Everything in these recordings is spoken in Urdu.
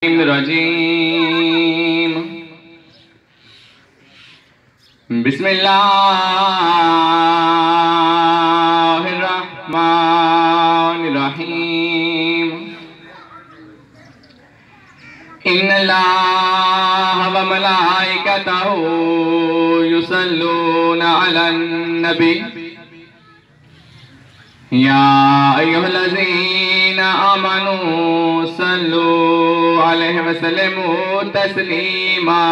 الرجیم بسم اللہ الرحمن الرحیم ان اللہ و ملائکتہ یصلون علی النبی یا ایھا الذین آمنوا صلوا علیہ وسلموا تسلیما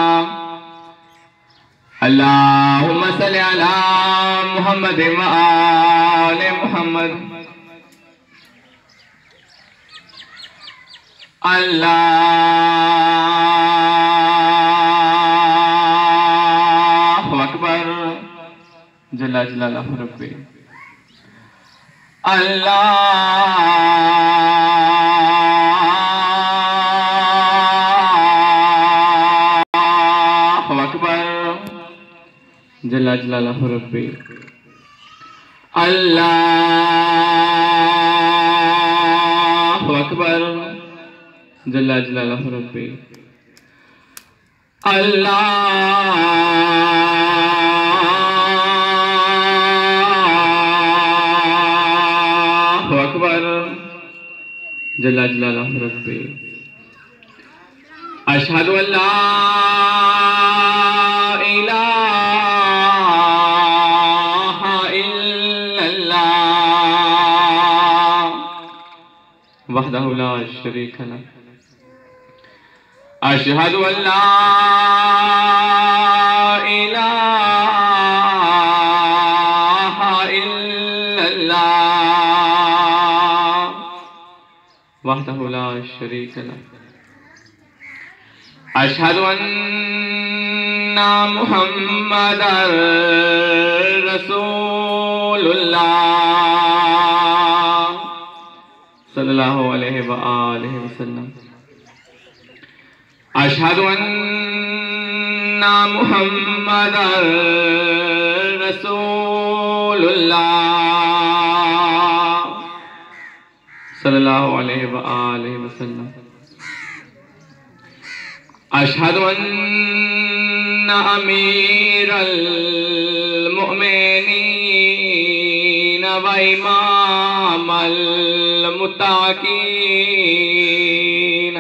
اللہم صل علی محمد و آل محمد اللہ اکبر جل جلالہ ربی اللہ اکبر جل جلالہ ربی اللہ اکبر جل جلالہ ربی اللہ اکبر جل جلالہ ربی اشہد ان لا الہ الا اللہ وحدہ لا شریک لہ اشہد ان لا الہ الا اللہ وحدہ لا شریک لہ اشہد ان محمد رسول اللہ صلی اللہ علیہ وآلہ وسلم اشہد ان محمد رسول اللہ صلی اللہ علیہ وآلہ وسلم اشہد ان امیر المؤمنین و امام المتقین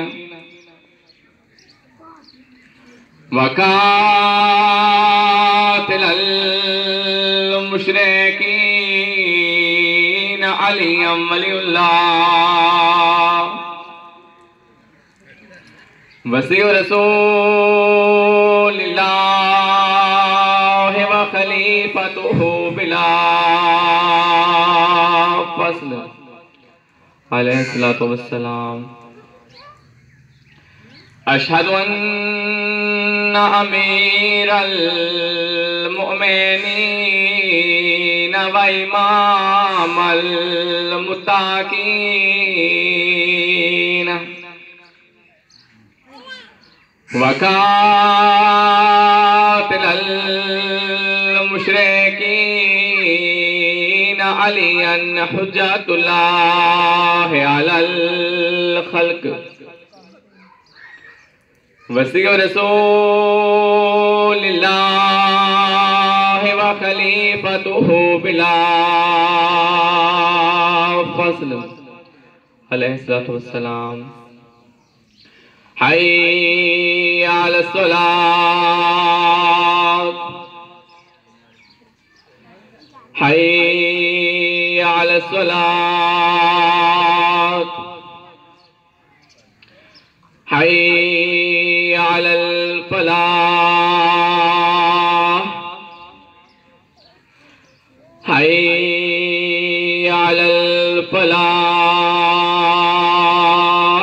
وقاتل المشرکین علی ولی اللہ وسیع رسول اللہ و خلیفتہ بلا فصل علیہ الصلوۃ والسلام اشہد ان امیر المؤمنین و امام المتقین وقاتل المشرکین علی حجۃ اللہ علی الخلق وسیع رسول اللہ و خلیفتہ بلا فصل علیہ السلام حی علی الصلاة حی علی الصلاة حی علی الفلاح حی علی الفلاح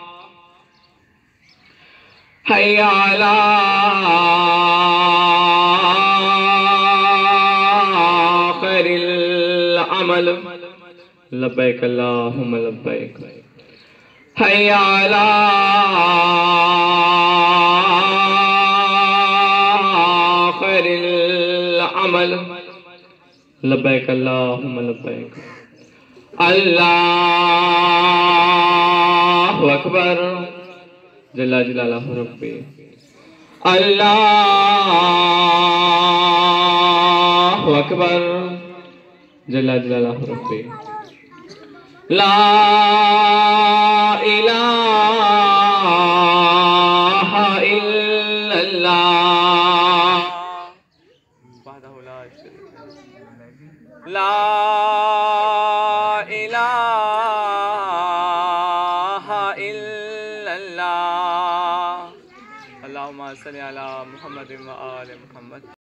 حی علی خیر العمل لبیک اللہم لبیک حی علی خیر العمل لبیک اللہم لبیک اللہ اکبر جل جلالہ ربی اللہ اکبر جل جلالہ ربی لا الہ الا اللہ وحدہ لا شریک لہ لا الہ الا اللہ اللہم صلی علی محمد و آل محمد